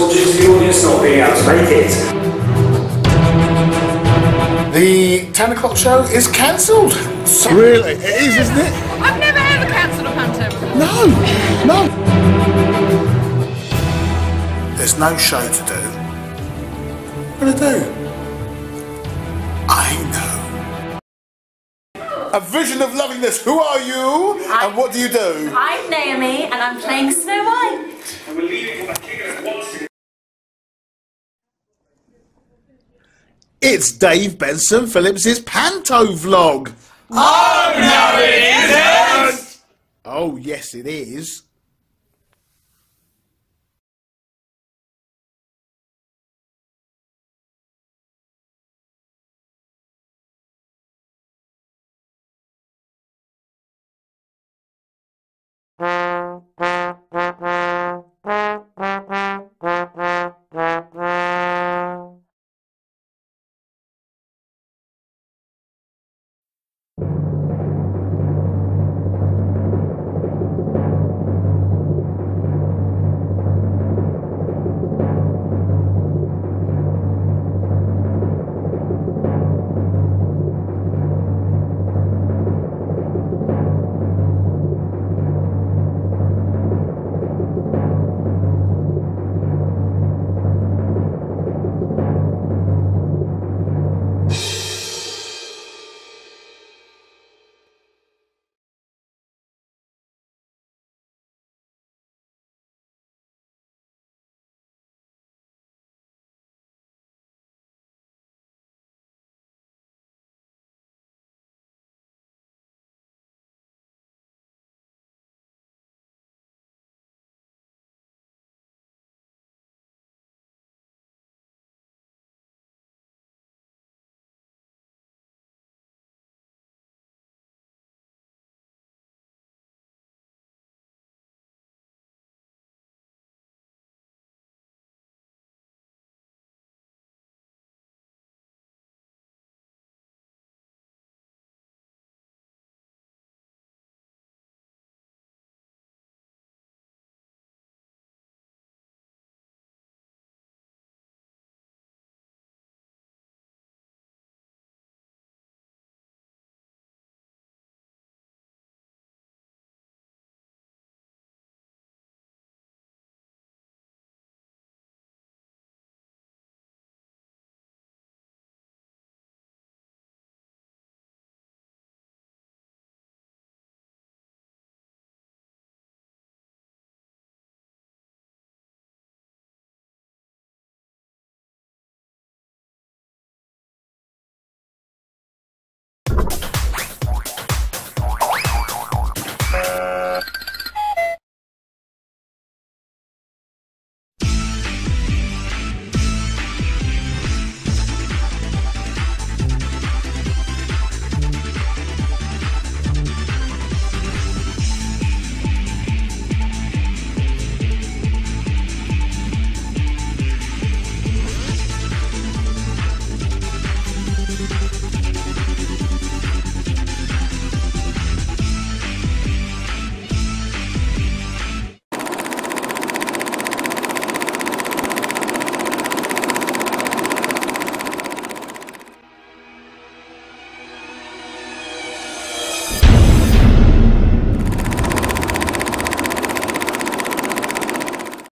or just the audience not being able to make it? The 10 o'clock show is cancelled. Really? It is, isn't it? I've never ever cancelled a panto before. No. There's no show to do. What do I do? I know. A vision of loveliness. Who are you? And what do you do? I'm Naomi, and I'm playing Snow White. And we're leaving for the king of once. It's Dave Benson Phillips' Panto vlog. Oh, no, it isn't! Oh, yes, it is.